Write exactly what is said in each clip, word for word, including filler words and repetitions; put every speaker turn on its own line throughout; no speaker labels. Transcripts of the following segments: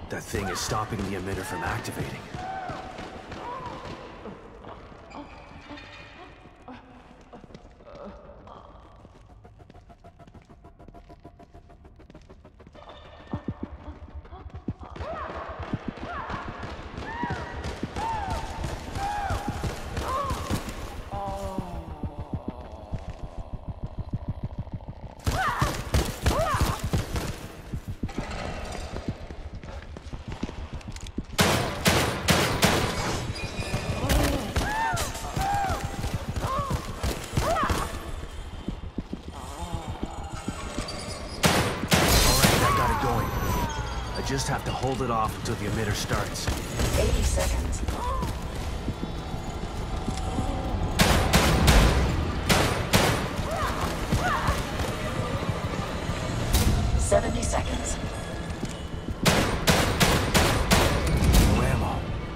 That thing is stopping the emitter from activating. Just have to hold it off until the emitter starts.
eighty seconds. seventy seconds.
No ammo.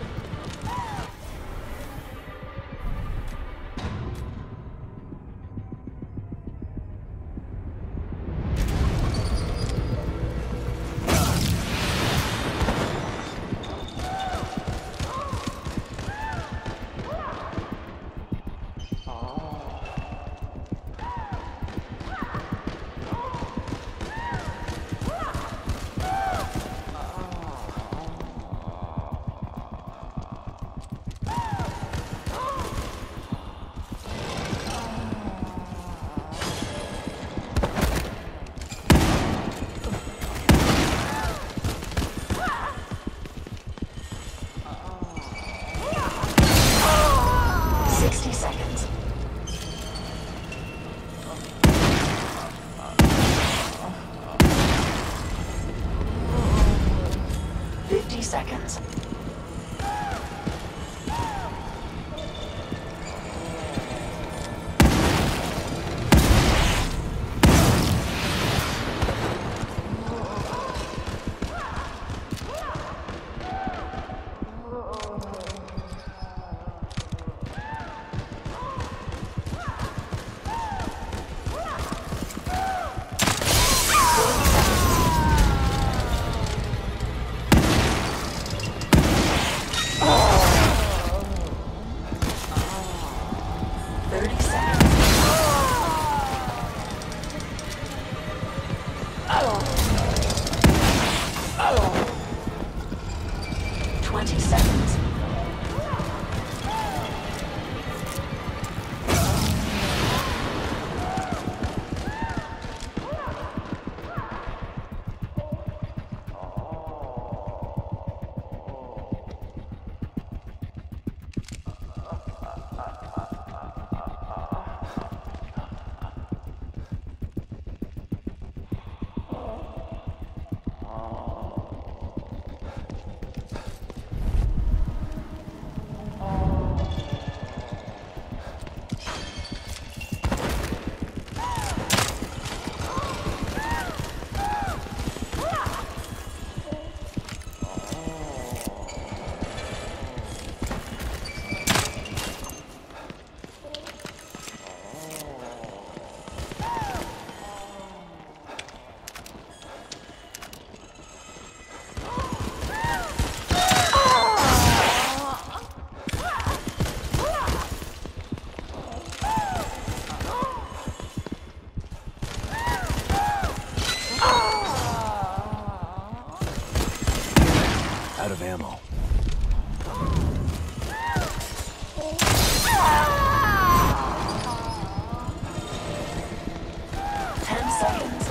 Seconds. twenty seconds.
Out of ammo.
Ten seconds.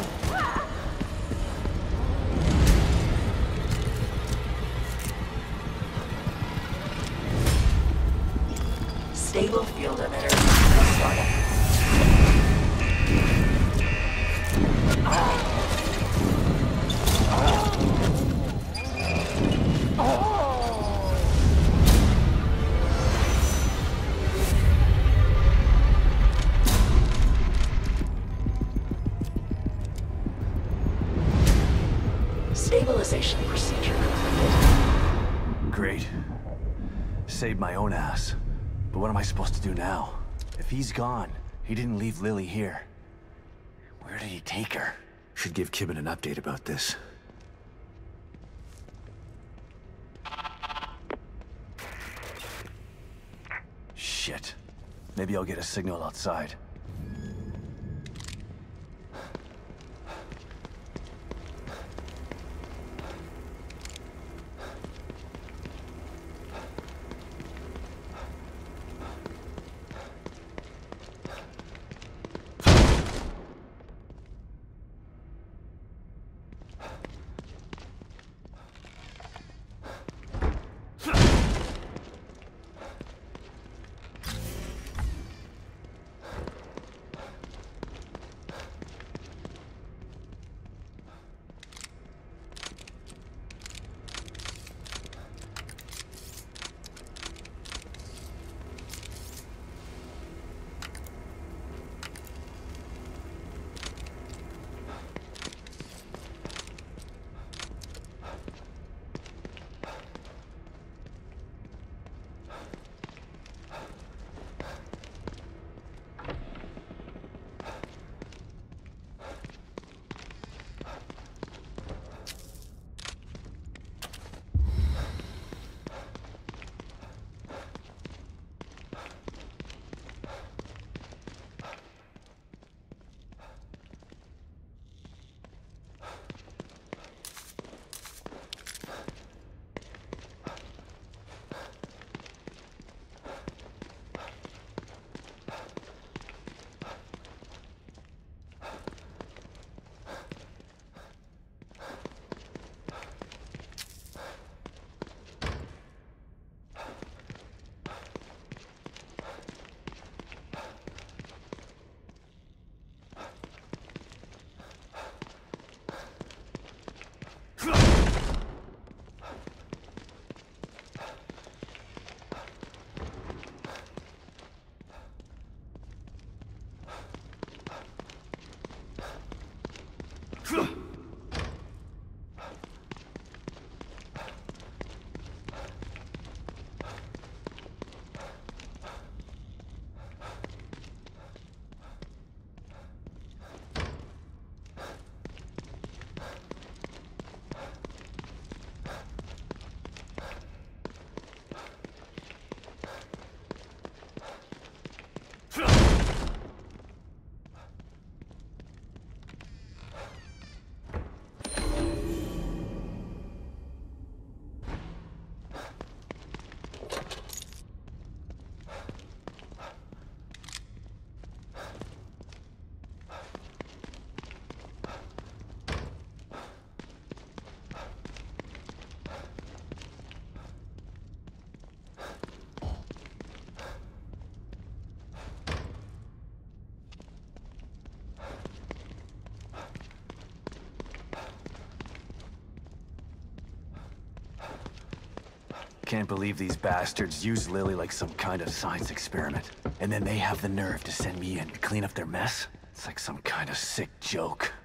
Stable field emitter started. Stabilization procedure completed.
Great. Saved my own ass. But what am I supposed to do now? If he's gone, he didn't leave Lily here. Where did he take her? Should give Kibben an update about this. Maybe I'll get a signal outside. Can't believe these bastards use Lily like some kind of science experiment. And then they have the nerve to send me in to clean up their mess? It's like some kind of sick joke.